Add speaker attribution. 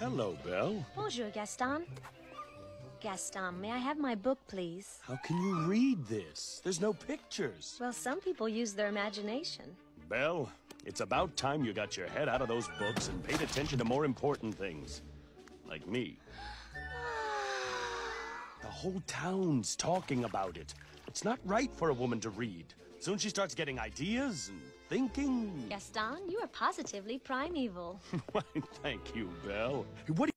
Speaker 1: Hello, Belle.
Speaker 2: Bonjour, Gaston. Gaston, may I have my book, please?
Speaker 1: How can you read this? There's no pictures.
Speaker 2: Well, some people use their imagination.
Speaker 1: Belle, it's about time you got your head out of those books and paid attention to more important things. Like me. The whole town's talking about it. It's not right for a woman to read. Soon she starts getting ideas and thinking.
Speaker 2: Gaston, you are positively primeval.
Speaker 1: Why, thank you, Belle. What